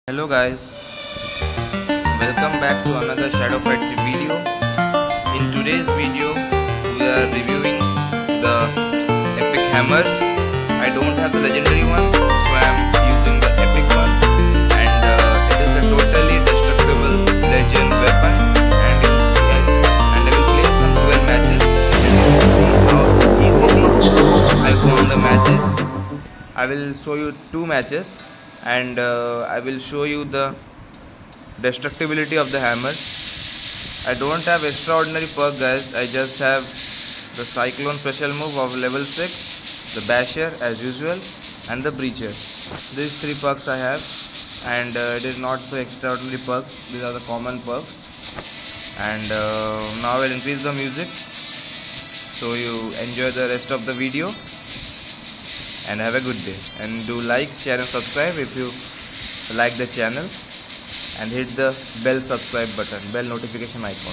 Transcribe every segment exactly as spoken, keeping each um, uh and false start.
Hello guys, welcome back to another Shadow Fight video. In today's video, we are reviewing the epic hammers. I don't have the legendary one, so I am using the epic one, and uh, it is a totally destructible legend weapon. And you see, and I will play some duel matches, and you will see how easily I won the matches. I will show you two matches, and uh, I will show you the destructibility of the hammers. I don't have extraordinary perk guys, I just have the cyclone special move of level six, the basher as usual, and the breacher. These three perks I have, and uh, it is not so extraordinary perks, these are the common perks. And uh, now I will increase the music so you enjoy the rest of the video, and have a good day. And do like, share and subscribe if you like the channel, and hit the bell subscribe button, bell notification icon.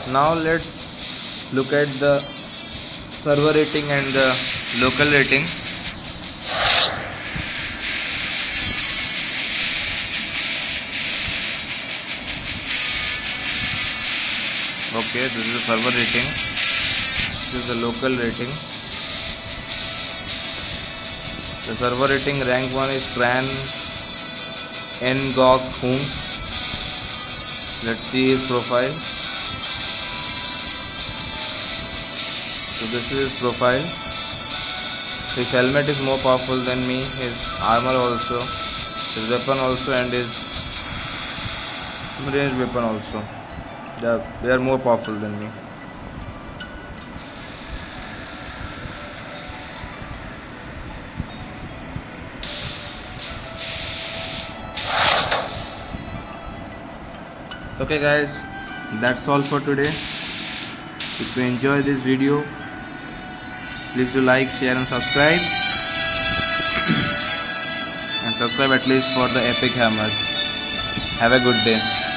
Now let's look at the server rating and the local rating. Okay, this is the server rating. This is the local rating. The server rating rank one is Tran Ngoc Hung. Let's see his profile. So this is his profile. His helmet is more powerful than me. His armor also, his weapon also, and his range weapon also. They are, they are more powerful than me. Okay guys, that's all for today. If you enjoy this video, please do like, share and subscribe. And subscribe at least for the epic hammers. Have a good day.